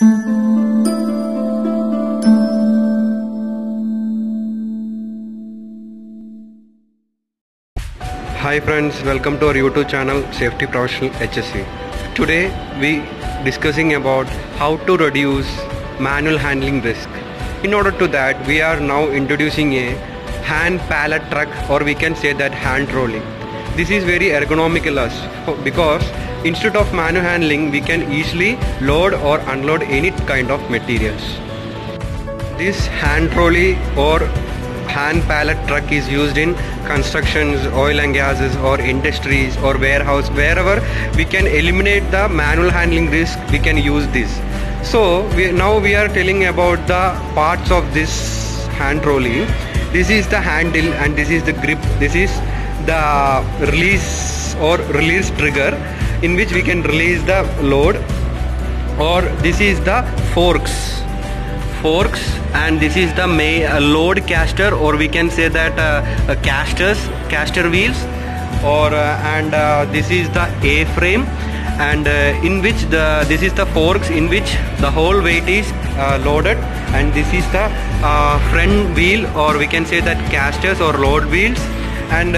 Hi friends, welcome to our YouTube channel Safety Professional HSC. Today we discussing about how to reduce manual handling risk. In order to that, we are now introducing a hand pallet truck, or we can say that hand rolling. This is very ergonomical because instead of manual handling, we can easily load or unload any kind of materials. This hand trolley or hand pallet truck is used in constructions, oil and gases, or industries, or warehouse. Wherever we can eliminate the manual handling risk, we can use this. So now we are telling about the parts of this hand trolley. This is the handle and this is the grip. This is the release or release trigger in which we can release the load, or this is the forks, and this is the load caster, or we can say that caster wheels, or this is the A-frame, and in which this is the forks in which the whole weight is loaded, and this is the front wheel, or we can say that casters or load wheels, and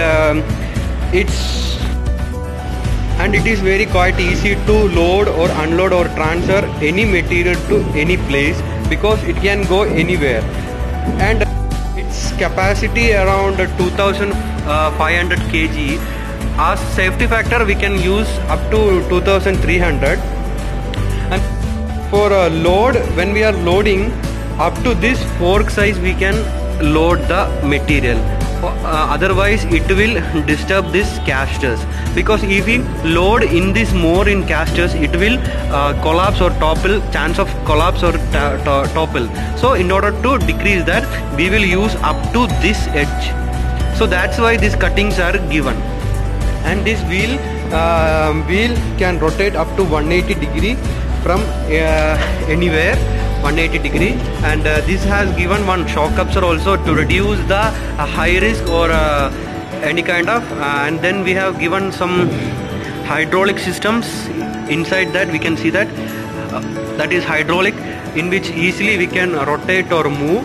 it is very quite easy to load or unload or transfer any material to any place, because it can go anywhere, and its capacity around 2500 kg. As safety factor, we can use up to 2300, and for a load, when we are loading up to this fork size, we can load the material. Otherwise it will disturb this casters, because if we load in this more in casters, it will collapse or topple, chance of collapse or topple. So in order to decrease that, we will use up to this edge. So that's why these cuttings are given, and this wheel can rotate up to 180 degree from anywhere, 180 degree, and this has given one shock absorber also to reduce the high risk or any kind of, and then we have given some hydraulic systems inside that. We can see that that is hydraulic, in which easily we can rotate or move.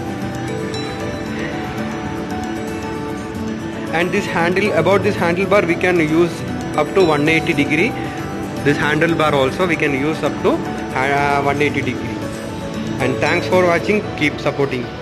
And this handle, about this handlebar, we can use up to 180 degree. This handlebar also we can use up to 180 degree. And thanks for watching. Keep supporting.